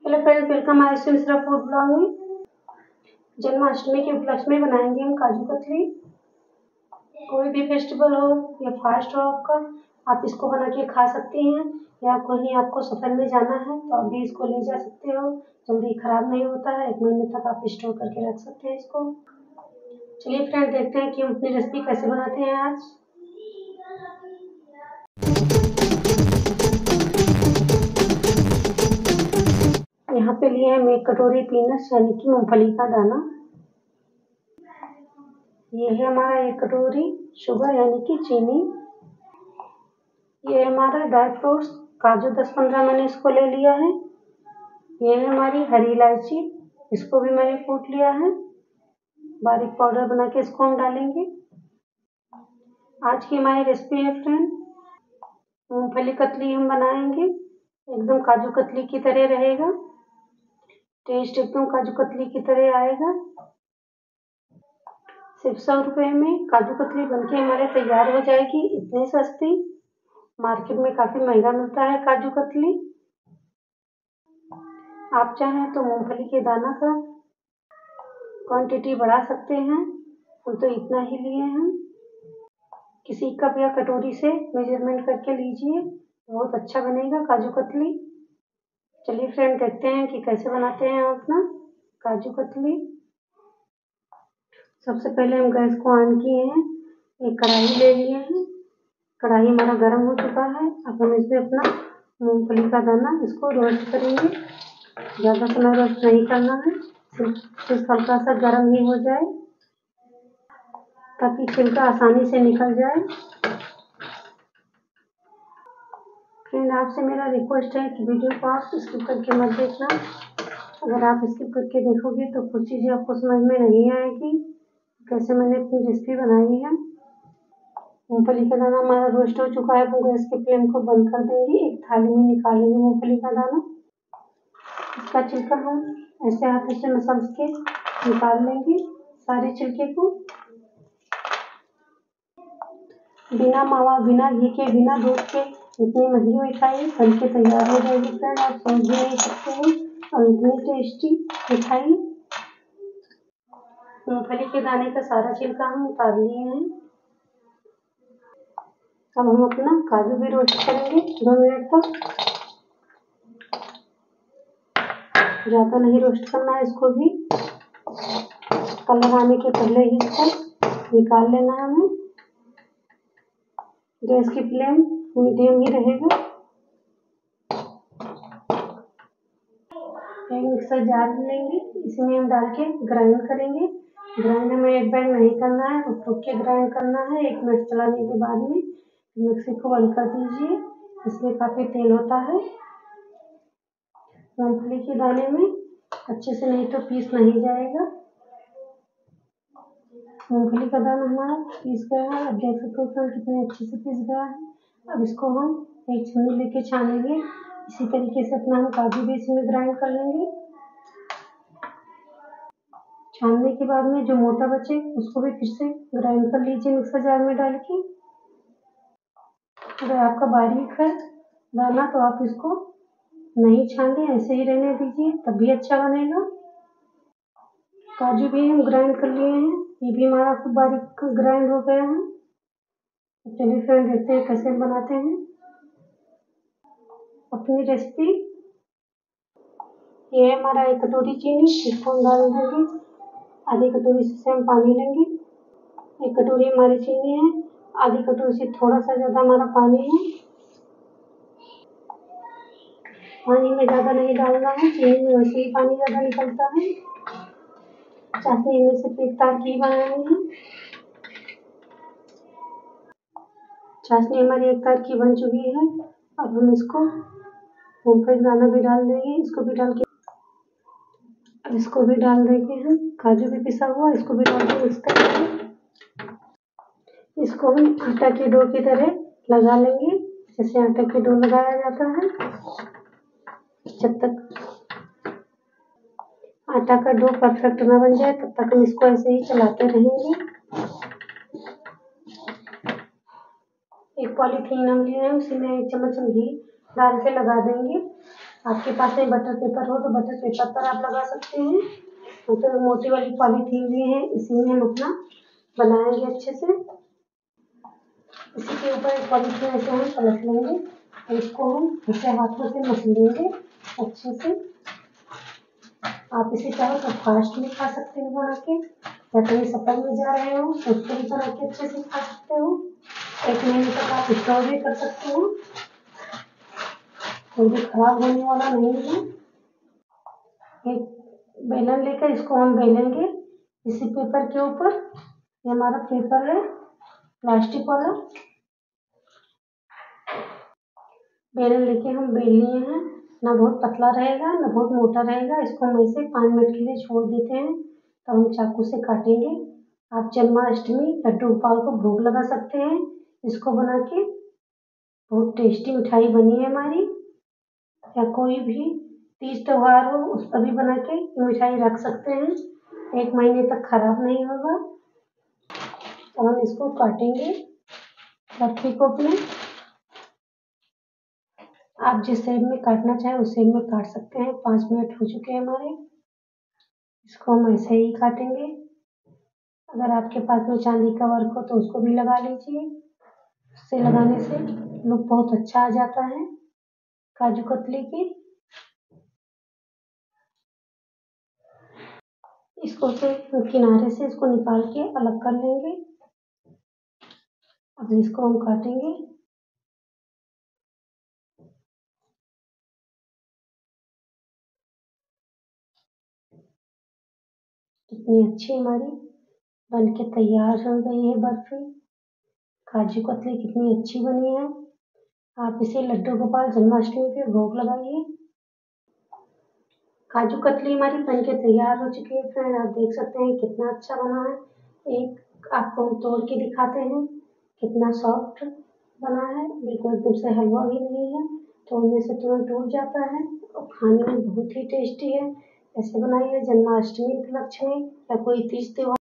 Hello friends, welcome हमारे Mishra food blog में। जन्माष्टमी के उपलक्ष्य में बनाएंगे हम काजू कतली। कोई भी फेस्टिवल हो या फास्ट हो आपका, आप इसको बना के खा सकते हैं। या कहीं आपको सफर में जाना है तो आप भी इसको ले जा सकते हो। जल्दी खराब नहीं होता है, 1 महीने तक आप स्टोर करके रख सकते हैं इसको। चलिए फ्रेंड, देखते हैं कि हम अपनी रेसिपी कैसे बनाते हैं आज। यहाँ पे लिए हम 1 कटोरी पीनट्स यानी कि मूंगफली का दाना। ये है हमारा 1 कटोरी शुगर यानी कि चीनी। ये हमारा ड्राई फ्रूट्स काजू 10-15 मैंने इसको ले लिया है। ये है हमारी हरी इलायची, इसको भी मैंने कूट लिया है। बारीक पाउडर बना के इसको हम डालेंगे। आज की हमारी रेसिपी है फ्रेंड, मूंगफली कतली हम बनाएंगे। एकदम काजू कतली की तरह रहेगा, टेस्ट एकदम काजू कतली की तरह आएगा। सिर्फ 100 रुपये में काजू कतली बनके हमारे तैयार हो जाएगी। इतनी सस्ती, मार्केट में काफी महंगा मिलता है काजू कतली। आप चाहें तो मूंगफली के दाना का क्वांटिटी बढ़ा सकते हैं, हम तो इतना ही लिए हैं। किसी कप या कटोरी से मेजरमेंट करके लीजिए, बहुत अच्छा बनेगा काजू कतली। चलिए फ्रेंड, देखते हैं कि कैसे बनाते हैं अपना काजू कतली। सबसे पहले हम गैस को ऑन किए हैं, एक कढ़ाई ले लिए हैं। कढ़ाई हमारा गर्म हो चुका है। अब हम इसमें अपना मूंगफली का दाना इसको रोस्ट करेंगे। ज़्यादा समय रोस्ट नहीं करना है, सिर्फ हल्का सा गर्म ही हो जाए ताकि छिलका आसानी से निकल जाए। फ्रेंड, आपसे मेरा रिक्वेस्ट है कि वीडियो को आप स्किप करके मत देखना। अगर आप स्किप करके देखोगे तो कुछ चीज़ें आपको समझ में नहीं आएगी कैसे मैंने अपनी रेसिपी बनाई है। मूंगफली का दाना हमारा रोस्ट हो चुका है। हम गैस के फ्लेम को बंद कर देंगे। एक थाली में निकालेंगे मूंगफली का दाना। इसका छिलका हम ऐसे हाथों से मसल के निकाल लेंगे सारे छिलके को। बिना मावा, बिना घी के, बिना दूध के इतनी महंगी मिठाई बन के तैयार हो जाएगी फ्रेंड, आप समझ भी नहीं सकते हैं। और इतनी टेस्टी मिठाई। मूंगफली के दाने का सारा छिलका हम उतार लिए हैं। अब हम अपना काजू भी रोस्ट करेंगे 2 मिनट तक। ज़्यादा नहीं रोस्ट करना है इसको भी, कलर आने के पहले ही इसको निकाल लेना है हमें। गैस की फ्लेम मीडियम ही रहेगा। एक मिक्सर जार लेंगे, इसमें हम डाल के ग्राइंड करेंगे। ग्राइंड हमें एक बार नहीं करना है, रुक के ग्राइंड करना है। 1 मिनट चलाने के बाद में मिक्सी को बंद कर दीजिए, इसमें काफ़ी तेल होता है। मूंगफली के दाने में अच्छे से नहीं तो पीस नहीं जाएगा। मूंगफली का दाना हमारा पीस गया है। अब देख सकते हो कितने अच्छे से पीस गया है। अब इसको हम एक छन्नी लेके छानेंगे। इसी तरीके से अपना हम काजू भी इसमें ग्राइंड कर लेंगे। छानने के बाद में जो मोटा बचे उसको भी फिर से ग्राइंड कर लीजिए मिक्सर जार में डाल के। अगर आपका बारीक है दाना तो आप इसको नहीं छान दें, ऐसे ही रहने दीजिए, तब भी अच्छा बनेगा। काजू भी हम ग्राइंड कर लिए हैं, ये भी हमारा खूब बारीक ग्राइंड हो गया है। चलिए फ्रेंड, देखते हैं कैसे बनाते हैं अपनी रेसिपी। ये है हमारा 1 कटोरी चीनी, इसको हम डाल देंगे। आधी कटोरी से हम पानी लेंगे। 1 कटोरी हमारी चीनी है, आधी कटोरी से थोड़ा सा ज़्यादा हमारा पानी है। पानी में ज़्यादा नहीं डालना है, चीनी में वैसे ही पानी ज़्यादा निकलता है। चाशनी में से 1 तारकी बनानी है। चाशनी हमारी 1 तारकी बन चुकी है। अब हम इसको मूंगफली दाना भी डाल देंगे, इसको भी डाल देंगे हम। काजू भी पिसा हुआ, इसको भी डाल के मिक्स करेंगे। इसको हम आटा के डो की तरह लगा लेंगे, जैसे आटा के डो लगाया जाता है। जब तक आटा का डो परफेक्ट ना बन जाए तब तक हम इसको ऐसे ही चलाते रहेंगे। एक पॉलीथीन हम लिए हैं, उसी में 1 चम्मच हम घी डाल के लगा देंगे। आपके पास में बटर पेपर हो तो बटर पेपर पर आप लगा सकते हैं। तो मोटी वाली पॉलीथीन भी है, इसी में हम अपना बनाएंगे अच्छे से। इसी के ऊपर एक पॉलीथीन ऐसे हम पलट लेंगे और इसको हम ऐसे हाथों से मस लेंगे अच्छे से। आप इसे चाहो तो फास्ट में खा सकते हो बना के, या कहीं सफर में जा रहे हो तो उसको भी बना के अच्छे से खा सकते हो। 1 महीने तक आप स्टोर भी कर सकते हो, कोई भी खराब होने वाला नहीं है। एक बेलन लेकर इसको हम बेलेंगे इसी पेपर के ऊपर। ये हमारा पेपर है प्लास्टिक वाला। बेलन लेके हम बेल लिए हैं, ना बहुत पतला रहेगा ना बहुत मोटा रहेगा। इसको हम ऐसे 5 मिनट के लिए छोड़ देते हैं, तब हम चाकू से काटेंगे। आप जन्माष्टमी लड्डू गोपाल को भोग लगा सकते हैं इसको बना के। बहुत टेस्टी मिठाई बनी है हमारी। या कोई भी तीज त्योहार हो उस पर भी बना के मिठाई रख सकते हैं, 1 महीने तक खराब नहीं होगा। तो हम इसको काटेंगे बर्फी को अपने। आप जिस शेप में काटना चाहें उस शेप में काट सकते हैं। 5 मिनट हो चुके हैं हमारे, इसको हम ऐसे ही काटेंगे। अगर आपके पास में चांदी का वर्क हो तो उसको भी लगा लीजिए, उससे लगाने से लुक बहुत अच्छा आ जाता है काजू कतली की। इसको से किनारे से इसको निकाल के अलग कर लेंगे। अब इसको हम काटेंगे। कितनी अच्छी हमारी बन के तैयार हो गई है बर्फी। काजू कतली कितनी अच्छी बनी है। आप इसे लड्डू गोपाल जन्माष्टमी पे भोग लगाइए। काजू कतली हमारी बन के तैयार हो चुकी है फ्रेंड, आप देख सकते हैं कितना अच्छा बना है। एक आपको हम तोड़ के दिखाते हैं कितना सॉफ्ट बना है, बिल्कुल एकदम से हलवा भी नहीं है, तोड़ने से तुरंत टूट जाता है और खाने में बहुत ही टेस्टी है। ऐसे बनाइए जन्माष्टमी उपलक्ष्य में या कोई तीज त्योहार